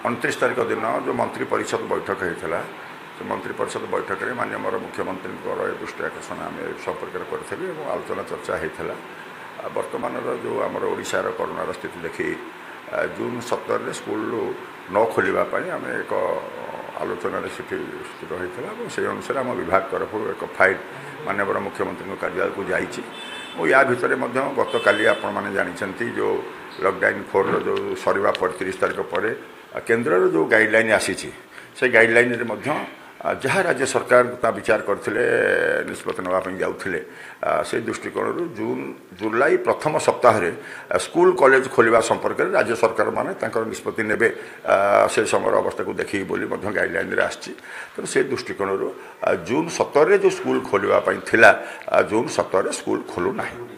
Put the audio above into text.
29 तारिख दिन जो मंत्री परिषद बैठक होता से मंत्री परिषद बैठक में माननीय मोर मुख्यमंत्री दृष्टि आकर्षण आम संपर्क करी आलोचना चर्चा होता वर्तमान जो आमर ओडिशार कोरोनार स्थिति देखी जून 17 स्कूल न खोलवाई आम एक आलोचन स्थिर होता से अनुसार आम विभाग तरफ एक फाइल माननीय मुख्यमंत्री कार्यालय को जाइए या भितर गत काली आपण मैंने जानते जो लॉकडाउन 4 जो सरवा 30 तारिख पर केन्द्र जो गाइडलाइन आसी से गाइडलाइन जहाँ राज्य सरकार विचार करते निष्पत्ति नापी जाते से दृष्टिकोण जून जुलाई प्रथम सप्ताह स्कूल कॉलेज खोलवा संपर्क में राज्य सरकार माने निष्पत्ति ने से समय अवस्था को देखिए बोली गाइडलाइन आसी तो से दृष्टिकोण जून 17 जो स्कूल खोलवाई जून 17 स्कूल खोलू ना।